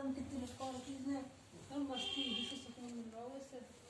पता नहीं कितनी लटका रखी इसने, मस्ती, जिससे सुकून मिल रहा हो इससे।